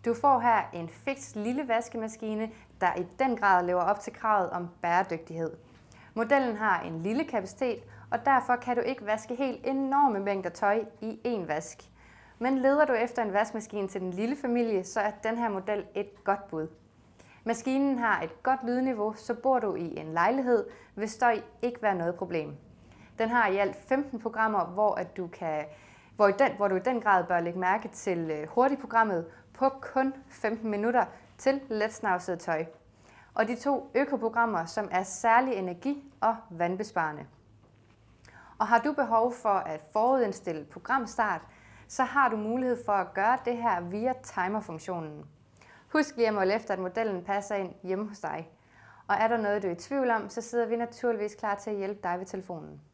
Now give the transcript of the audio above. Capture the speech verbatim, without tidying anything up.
Du får her en fiks lille vaskemaskine, der i den grad lever op til kravet om bæredygtighed. Modellen har en lille kapacitet, og derfor kan du ikke vaske helt enorme mængder tøj i én vask. Men leder du efter en vaskemaskine til den lille familie, så er den her model et godt bud. Maskinen har et godt lydniveau, så bor du i en lejlighed, vil støj ikke være noget problem. Den har i alt femten programmer, hvor, at du, kan, hvor, i den, hvor du i den grad bør lægge mærke til hurtigprogrammet på kun femten minutter til letsnavset tøj. Og de to økoprogrammer, som er særlig energi- og vandbesparende. Og har du behov for at forudindstille programstart, så har du mulighed for at gøre det her via timerfunktionen. Husk lige at måle efter, at modellen passer ind hjemme hos dig. Og er der noget, du er i tvivl om, så sidder vi naturligvis klar til at hjælpe dig ved telefonen.